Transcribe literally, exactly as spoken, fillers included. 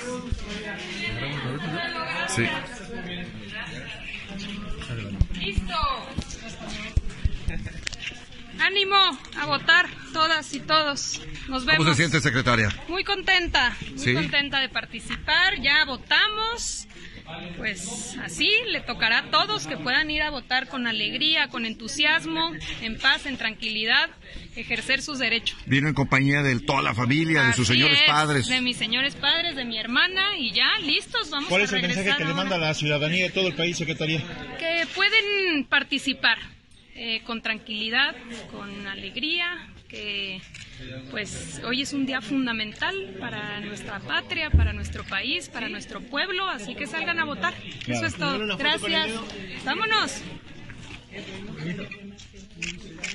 Sí. Listo. Ánimo a votar todas y todos. Nos vemos. ¿Cómo se siente, secretaria? Muy contenta, muy ¿Sí? contenta de participar. Ya votamos. Pues así le tocará a todos que puedan ir a votar con alegría, con entusiasmo, en paz, en tranquilidad, ejercer sus derechos. Vino en compañía de toda la familia, de sus Así señores es, padres. de mis señores padres, de mi hermana, y ya listos, vamos a regresar. ¿Cuál es el mensaje que le manda a la ciudadanía de todo el país, secretaria? Que pueden participar eh, con tranquilidad, con alegría, que pues hoy es un día fundamental para nuestra patria, para nuestro país, para nuestro pueblo, así que salgan a votar. Eso es todo. Gracias. Vámonos.